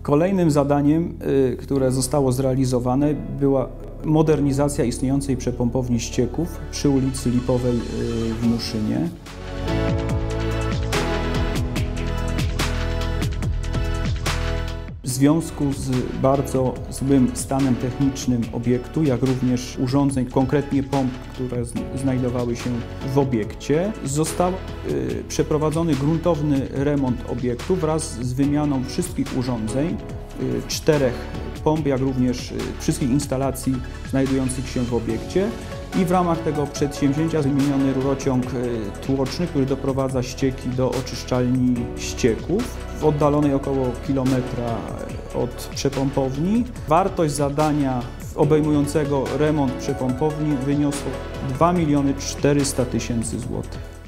Kolejnym zadaniem, które zostało zrealizowane, była modernizacja istniejącej przepompowni ścieków przy ulicy Lipowej w Muszynie. W związku z bardzo złym stanem technicznym obiektu, jak również urządzeń, konkretnie pomp, które znajdowały się w obiekcie, został przeprowadzony gruntowny remont obiektu wraz z wymianą wszystkich urządzeń, 4 pomp, jak również wszystkich instalacji znajdujących się w obiekcie. I w ramach tego przedsięwzięcia wymieniony rurociąg tłoczny, który doprowadza ścieki do oczyszczalni ścieków w oddalonej około kilometra od przepompowni. Wartość zadania obejmującego remont przepompowni wyniosła 2 400 000 złotych.